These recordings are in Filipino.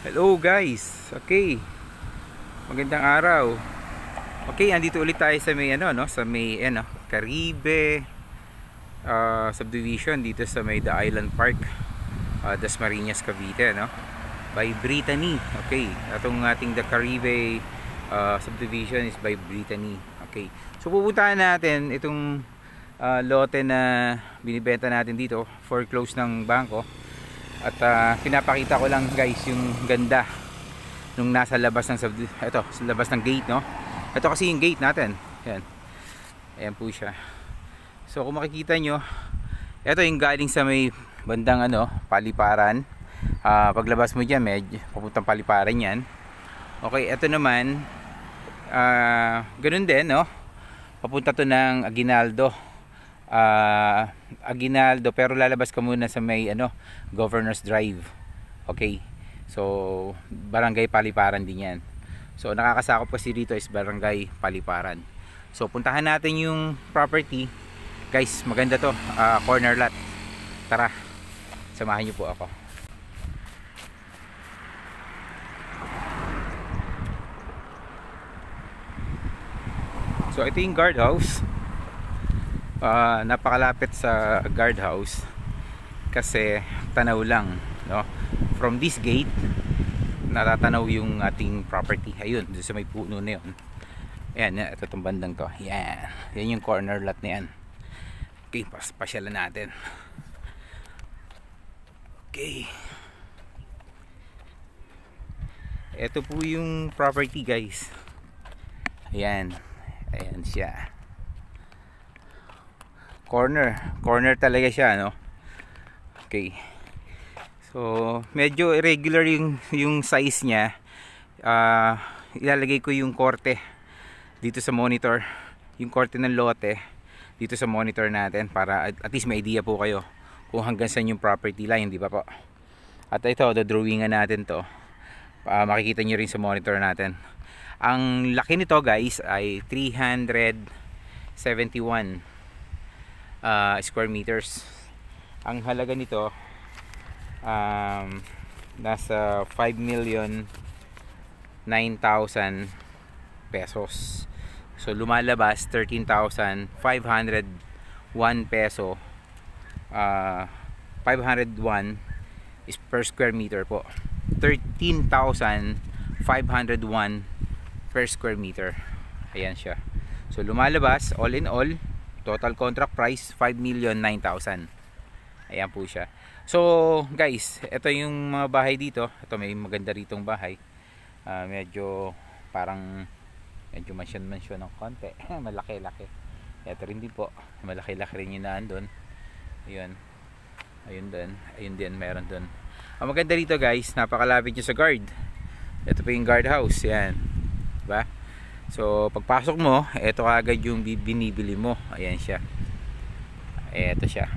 Hello guys. Okay. Magandang araw. Okay, andito ulit tayo sa may sa may Caribe subdivision dito sa may The Island Park, Dasmariñas, Cavite, by Brittany. Okay. Atong ating The Caribe subdivision is by Brittany. Okay. So pupuntahan natin itong lote na binibenta natin dito, foreclose ng bangko. At pinapakita ko lang guys yung ganda nung nasa labas ng ito, sa labas ng gate, Ito kasi yung gate natin. Ayan. Ayan po siya. So kung makikita nyo, ito yung galing sa may bandang Paliparan. Paglabas mo dyan, medyo papuntang Paliparan yan. Okay, ito naman ganun din, papunta to ng Aguinaldo. Aguinaldo, pero lalabas ka muna sa may Governor's Drive. Okay, so Barangay Paliparan din yan. So nakakasakop kasi dito is Barangay Paliparan. So puntahan natin yung property guys. Maganda to, corner lot. Tara, samahan niyo po ako. So ito yung guardhouse. Napakalapit sa guardhouse kasi tanaw lang, from this gate natatanaw yung ating property. Ayun, doon sa may puno na yun. Ayan, ito itong bandang to. Yan, yan yung corner lot na yan. Okay, pasyalan natin. Okay, ito po yung property guys. Ayan, ayan siya. Corner talaga siya, Okay. So medyo irregular yung size niya. Ilalagay ko yung korte dito sa monitor, yung korte ng lote dito sa monitor natin, para at least may idea po kayo kung hanggang saan yung property line, di ba po? At ito, drawingan natin to. Makikita nyo rin sa monitor natin. Ang laki nito guys ay 371 square meters. Ang halaga nito nasa 5,009,000 pesos. So lumalabas 13,501 peso. 501 is per square meter po. 13,501 per square meter. Ayan siya. So lumalabas all in all, total contract price 5,009,000. Ayan po siya. So guys, ito yung mga bahay dito. Ito, may maganda ritong bahay. Medyo parang medyo mansion ng konti. Malaki-laki. Ito rin din po, malaki-laki rin yung naan doon. Ayun. Ayun din. Ayun din, meron doon. Ang maganda rito guys, napakalapit nyo sa guard. Ito po yung guard house. Yan, diba? So pagpasok mo, ito agad yung binibili mo. Ayan siya. Ito siya,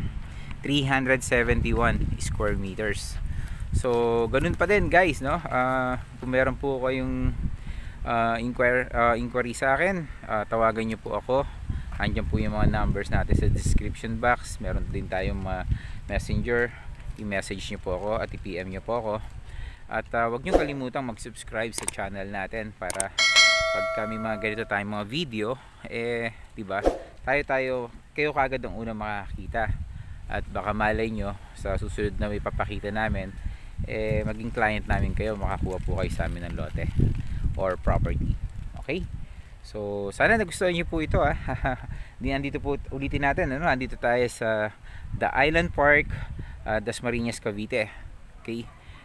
371 square meters. So ganun pa din guys, kung meron po kayong inquiry sa akin, tawagan nyo po ako. Andiyan po yung mga numbers natin sa description box. Meron din tayong messenger. I-message nyo po ako at i-PM nyo po ako. At huwag nyo kalimutang mag-subscribe sa channel natin para pag kami mga ganito tayong mga video, diba, tayo kayo kagad ang unang makakita. At baka malay nyo sa susunod na may papakita namin, maging client namin kayo, makakuha po kayo sa amin ng lote or property. Okay, so sana nagustuhan nyo po ito. Andito po, ulitin natin, andito tayo sa The Island Park, Dasmariñas, Cavite. Okay,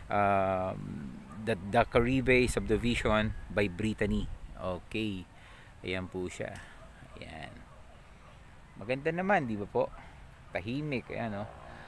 the Caribe subdivision by Brittany. Okay, ayan po siya. Ayan, maganda naman, di ba po? Tahimik, ayan,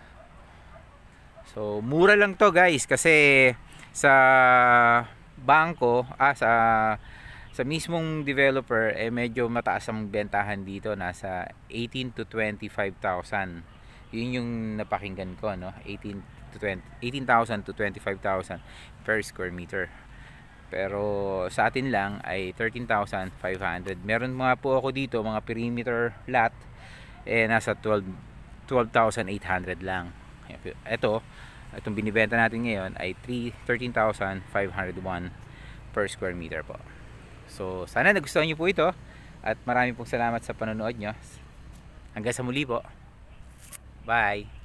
So mura lang to guys, kasi sa bangko, sa mismong developer, medyo mataas ang bentahan dito, nasa 18 to 25,000. Yun yung napakinggan ko, 18,000 to 25,000 per square meter. Pero sa atin lang ay 13,500. Meron mga po ako dito, mga perimeter lot, nasa 12,800 lang. Ito Itong binibenta natin ngayon ay 13,501 per square meter po. So sana nagustuhan nyo po ito at marami pong salamat sa panonood nyo. Hanggang sa muli po. Bye!